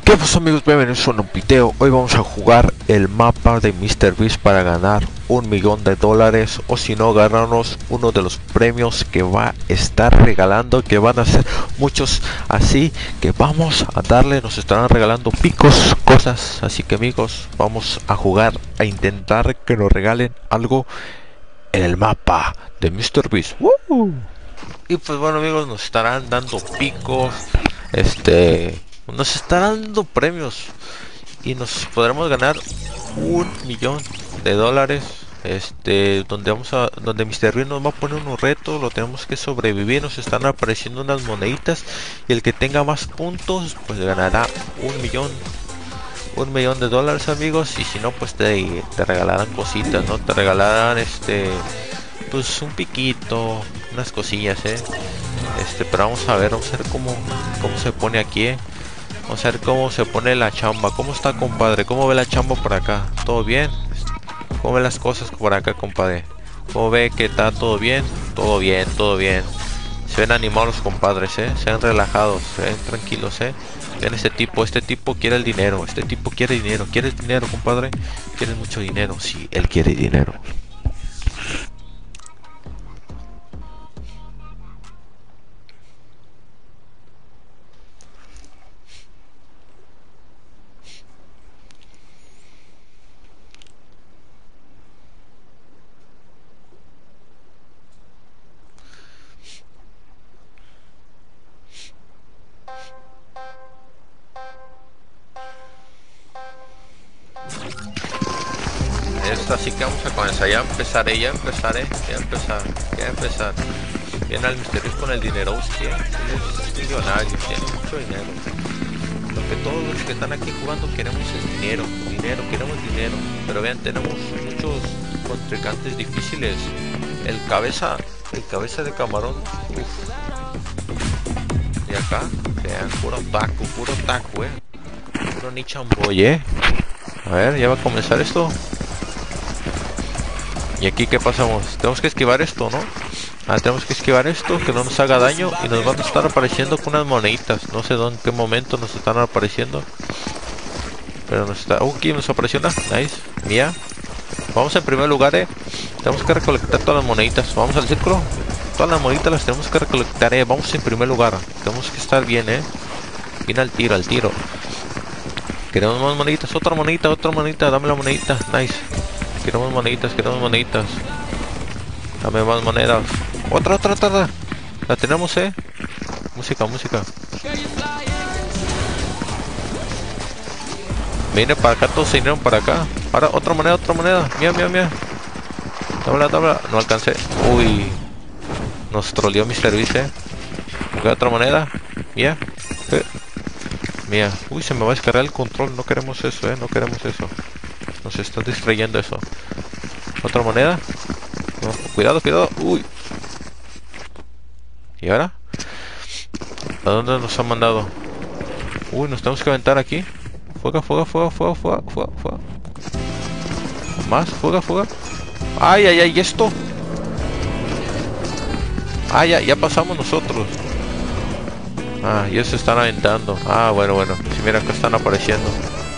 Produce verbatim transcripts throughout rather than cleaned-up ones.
¿Qué pasa, amigos? Bienvenidos a un video. Hoy vamos a jugar el mapa de míster Beast para ganar un millón de dólares, o si no, ganarnos uno de los premios que va a estar regalando, que van a ser muchos, así que vamos a darle. Nos estarán regalando picos, cosas, así que amigos, vamos a jugar, a intentar que nos regalen algo en el mapa de míster Beast. ¡Woo! Y pues bueno, amigos, nos estarán dando picos, este... nos estarán dando premios y nos podremos ganar un millón de dólares, este donde vamos a donde míster Beast nos va a poner unos retos, lo tenemos que sobrevivir. Nos están apareciendo unas moneditas y el que tenga más puntos pues ganará un millón un millón de dólares, amigos. Y si no, pues te, te regalarán cositas, no te regalarán este pues un piquito, unas cosillas, eh este pero vamos a ver, vamos a ver cómo cómo se pone aquí, eh Vamos a ver cómo se pone la chamba. ¿Cómo está, compadre? ¿Cómo ve la chamba por acá? ¿Todo bien? ¿Cómo ve las cosas por acá, compadre? ¿Cómo ve que está todo bien? Todo bien, todo bien. Se ven animados los compadres, ¿eh? Se ven relajados, se ven tranquilos, ¿eh? Ven este tipo, este tipo quiere el dinero. Este tipo quiere dinero. ¿Quieres dinero, compadre? ¿Quieres mucho dinero? Sí, él quiere dinero. Esto, así que vamos a comenzar. Ya empezaré, ya empezaré, ya empezar, ya empezar. Viene al míster Beast con el dinero, ¿sí? Es millonario, tiene mucho dinero. Lo que todos los que están aquí jugando queremos es dinero, dinero, queremos dinero. Pero vean, tenemos muchos contrincantes difíciles. El cabeza, el cabeza de camarón, uff. Y acá, vean, puro taco, puro taco, eh. Puro ni chamboy, eh. A ver, ya va a comenzar esto. Y aquí, ¿qué pasamos? Tenemos que esquivar esto, ¿no? Ah, tenemos que esquivar esto, que no nos haga daño. Y nos van a estar apareciendo con unas moneditas. No sé dónde, en qué momento nos están apareciendo. Pero nos está... Uh, aquí nos apareció una. Nice. Mía. Vamos en primer lugar, eh. Tenemos que recolectar todas las moneditas. Vamos al círculo. Todas las moneditas las tenemos que recolectar, eh. Vamos en primer lugar. Tenemos que estar bien, eh. Bien al tiro, al tiro. Queremos más moneditas. Otra monedita, otra monedita. Dame la monedita. Nice. Queremos moneditas, queremos moneditas. Dame más monedas. Otra, otra, otra. La tenemos, eh. Música, música. Viene para acá, todos se vinieron para acá. Ahora, otra moneda, otra moneda. Mía, mía, mía. Dámela, dámela. No alcancé. Uy. Nos troleó míster Beast, eh. Otra moneda. Mía. Eh. Mía. Uy, se me va a descargar el control. No queremos eso, eh. No queremos eso. Nos está distrayendo eso. Otra moneda. No, cuidado, cuidado. Uy. ¿Y ahora? ¿A dónde nos han mandado? Uy, nos tenemos que aventar aquí. Fuega, fuega, fuega, fuega, fuega, fuega, fuega. Más, fuega, fuega. Ay, ay, ay, esto. Ah, ya, ya pasamos nosotros. Ah, ya se están aventando. Ah, bueno, bueno. Si mira, acá están apareciendo.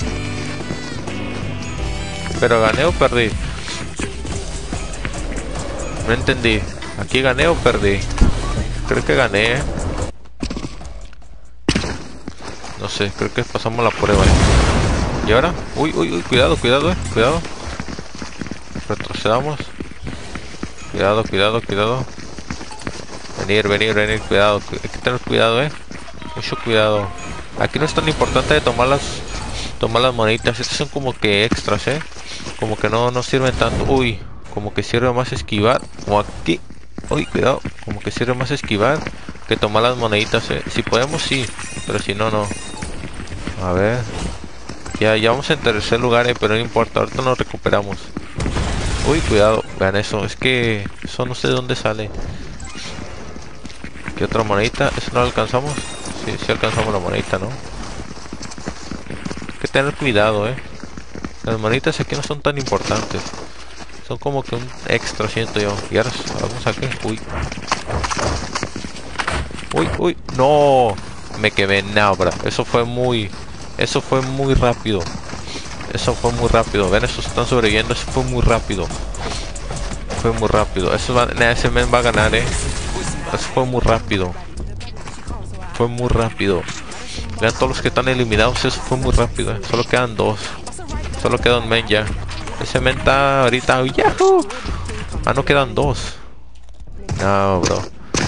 Pero gané o perdí. No entendí. Aquí gané o perdí. Creo que gané, ¿eh? No sé, creo que pasamos la prueba, ¿eh? ¿Y ahora? Uy, uy, uy, cuidado, cuidado, eh. Cuidado. Retrocedamos. Cuidado, cuidado, cuidado. Venir, venir, venir, cuidado. Hay que tener cuidado, eh. Mucho cuidado. Aquí no es tan importante de tomar las tomar las moneditas. Estas son como que extras, eh. Como que no, no sirven tanto. Uy, como que sirve más esquivar. Como aquí. Uy, cuidado. Como que sirve más esquivar que tomar las moneditas, eh. Si podemos, sí. Pero si no, no. A ver. Ya, ya vamos en tercer lugar, eh. Pero no importa. Ahorita nos recuperamos. Uy, cuidado. Vean eso. Es que eso no sé de dónde sale. ¿Qué otra monedita? ¿Eso no lo alcanzamos? Sí, sí alcanzamos la monedita, ¿no? Hay que tener cuidado, eh. Las moneditas aquí no son tan importantes. Son como que un extra, siento yo. Y ahora vamos aquí. Uy. Uy, uy. No. Me quemé en Nabra. Eso fue muy... Eso fue muy rápido. Eso fue muy rápido. Ven, esos están sobreviviendo. Eso fue muy rápido. Fue muy rápido. Eso va, ese men va a ganar, eh. Eso fue muy rápido. Fue muy rápido. Vean todos los que están eliminados. Eso fue muy rápido, eh. Solo quedan dos. Solo queda un men ya. Ese men está ahorita. ¡Yahoo! Ah, no quedan dos. No, bro.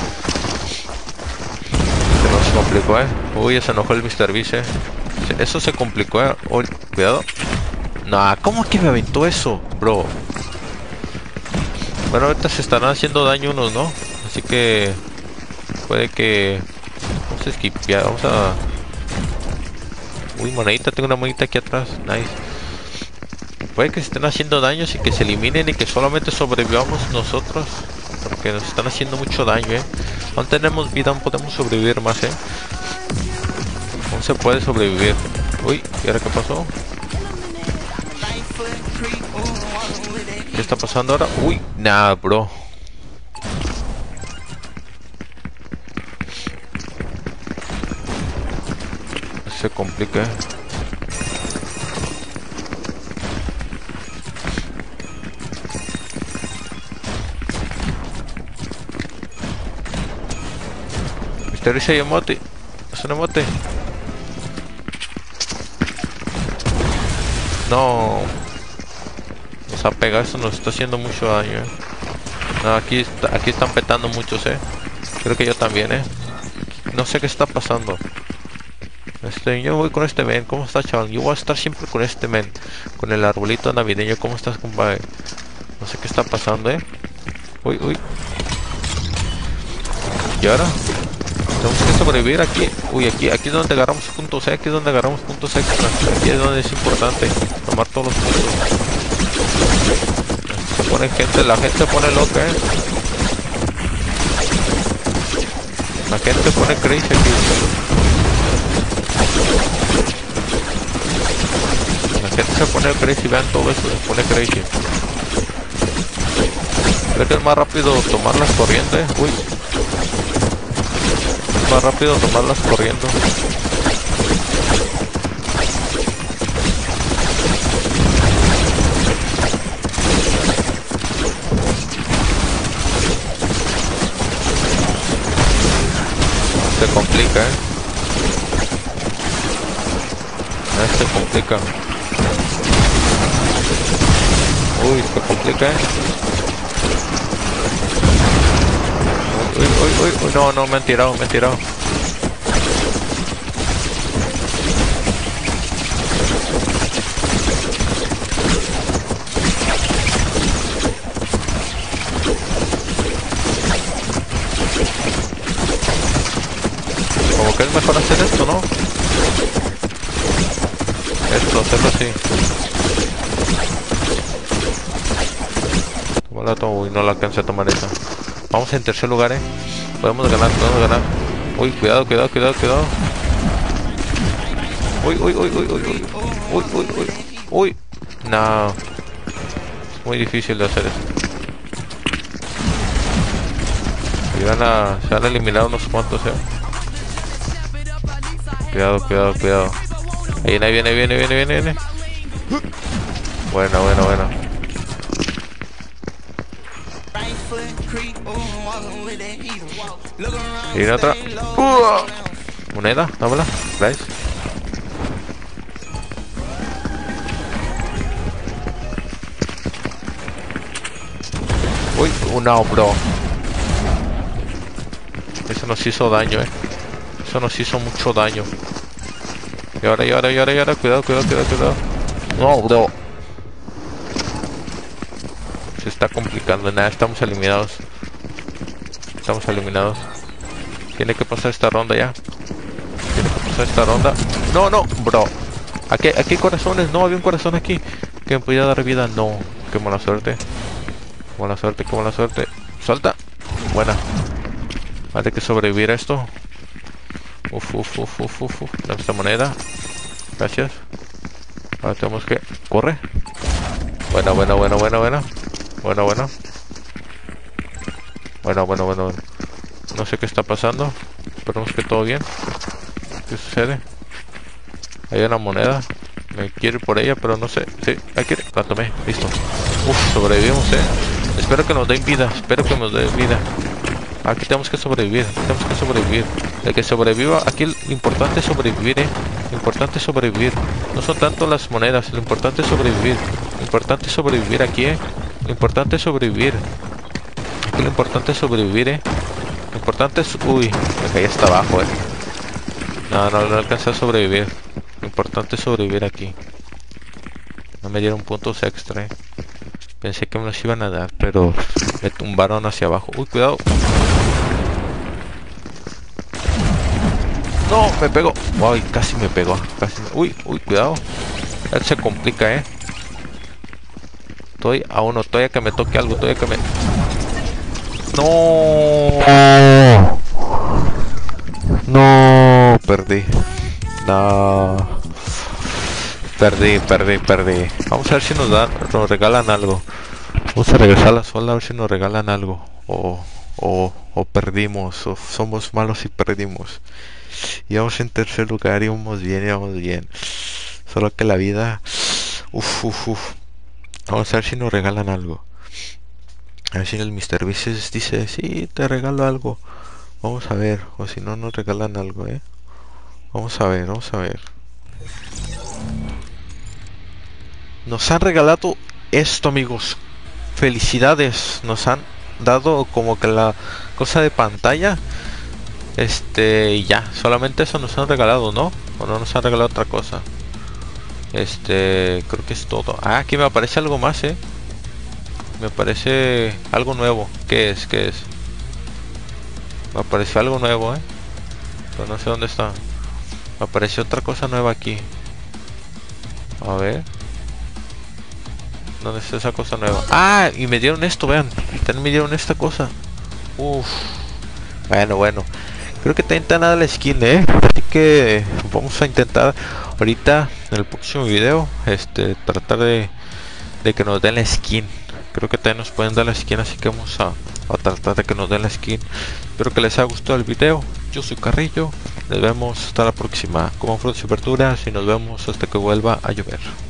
Se nos complicó, eh. Uy, se enojó el mister Beast, eh. Eso se complicó, eh. Uy, cuidado. Nah, ¿cómo que me aventó eso, bro? Bueno, ahorita se estarán haciendo daño unos, ¿no? Así que puede que... Vamos a esquipear, vamos a... Uy, monedita, tengo una monedita aquí atrás. Nice. Puede que se estén haciendo daños y que se eliminen y que solamente sobrevivamos nosotros. Porque nos están haciendo mucho daño, eh. Aún tenemos vida, aún podemos sobrevivir más, eh. Aún se puede sobrevivir. Uy, ¿y ahora qué pasó? ¿Qué está pasando ahora? Uy, nada, bro. Se complica. mister Beast y emote. Es un emote. No. Nos ha pegado, eso nos está haciendo mucho daño, eh. No, aquí, está, aquí están petando muchos, eh. Creo que yo también, eh. No sé qué está pasando. Este, yo voy con este men. ¿Cómo estás, chaval? Yo voy a estar siempre con este men. Con el arbolito navideño. ¿Cómo estás, compadre? No sé qué está pasando, eh. Uy, uy. ¿Y ahora? Tenemos que sobrevivir aquí. Uy, aquí, aquí es donde agarramos puntos, eh. Aquí es donde agarramos puntos extra. Aquí es donde es importante tomar todos los puntos. Se pone gente, la gente se pone loca, eh. La gente se pone crazy aquí. La gente se pone crazy, vean todo eso, se pone crazy. Creo que es más rápido tomarlas corriendo, eh. Uy. Es más rápido tomarlas corriendo. Se complica, eh. Se complica. Uy, se complica, eh. Uy, uy, uy, uy, no, no, me han tirado, me han tirado. Como que es mejor hacer esto, ¿no? Esto, hacerlo así. Tómala, tomo. Uy, no la alcancé a tomar esa. Vamos en tercer lugar, eh. Podemos ganar, podemos ganar. Uy, cuidado, cuidado, cuidado, cuidado. Uy, uy, uy, uy, uy, uy. Uy, uy, uy. Uy. No. Es muy difícil de hacer esto. Y van a, se han eliminado unos cuantos, eh. Cuidado, cuidado, cuidado. Ahí viene, viene, viene, viene, viene, viene. Bueno, bueno, bueno. Y viene otra. Uh, moneda, dámela. Gracias. Uy, una, bro. Eso nos hizo daño, eh. Eso nos hizo mucho daño. Y ahora, y ahora, y ahora, y ahora, cuidado, cuidado, cuidado, cuidado. No, bro. Se está complicando, nada, estamos eliminados. Estamos eliminados. Tiene que pasar esta ronda ya. Tiene que pasar esta ronda. No, no, bro. Aquí, aquí hay corazones, no, había un corazón aquí que me podía dar vida, no. Qué mala suerte. Qué mala suerte, qué mala suerte. Salta. Buena. Hay que sobrevivir a esto. Uf, uf, uf, uf, uf, uf. Dame esta moneda. Gracias. Ahora tenemos que... Corre. Buena, buena, buena, buena, buena. Buena, buena. Bueno, bueno, bueno, bueno. No sé qué está pasando. Esperemos que todo bien. ¿Qué sucede? Hay una moneda. Me quiero ir por ella, pero no sé. Sí, hay que ir. La tomé. Listo. Uf, sobrevivimos, eh. Espero que nos den vida. Espero que nos den vida. Aquí tenemos que sobrevivir. Tenemos que sobrevivir. El que sobreviva. Aquí lo importante es sobrevivir, eh. Lo importante es sobrevivir. No son tanto las monedas. Lo importante es sobrevivir. Lo importante es sobrevivir aquí, eh. Lo importante es sobrevivir. Aquí lo importante es sobrevivir, eh. Lo importante es... Uy, me caí hasta abajo, eh. No, no, no alcancé a sobrevivir. Lo importante es sobrevivir aquí. No me dieron puntos extra, eh. Pensé que me los iban a dar, pero me tumbaron hacia abajo. Uy, cuidado. No, me pegó. Uy, casi me pegó. Casi me... Uy, uy, cuidado. Él se complica, eh. Estoy a uno, todavía que me toque algo, todavía que me... No. No, perdí. No. Perdí, perdí, perdí. Vamos a ver si nos dan, nos regalan algo. Vamos a regresar a la sola a ver si nos regalan algo. O, o, o perdimos, o somos malos y perdimos. Íbamos en tercer lugar, íbamos bien, íbamos bien. Solo que la vida... Uf, uf, uf. Vamos a ver si nos regalan algo. A ver si el mister Vices dice, sí, te regalo algo. Vamos a ver, o si no nos regalan algo, eh. Vamos a ver, vamos a ver. Nos han regalado esto, amigos. Felicidades. Nos han dado como que la cosa de pantalla. Este, y ya. Solamente eso nos han regalado, ¿no? O no nos han regalado otra cosa. Este, creo que es todo. Ah, aquí me aparece algo más, eh. Me aparece algo nuevo. ¿Qué es? ¿Qué es? Me apareció algo nuevo, eh. Pero no sé dónde está. Me apareció otra cosa nueva aquí. A ver. ¿Dónde está esa cosa nueva? Ah, y me dieron esto, vean. También me dieron esta cosa. Uff. Bueno, bueno. Creo que también está nada la skin, eh. Así que vamos a intentar ahorita en el próximo video. Este, tratar de, de que nos den la skin. Creo que también nos pueden dar la skin, así que vamos a, a tratar de que nos den la skin. Espero que les haya gustado el video. Yo soy Carrillo. Nos vemos hasta la próxima. Coman frutas y verduras y nos vemos hasta que vuelva a llover.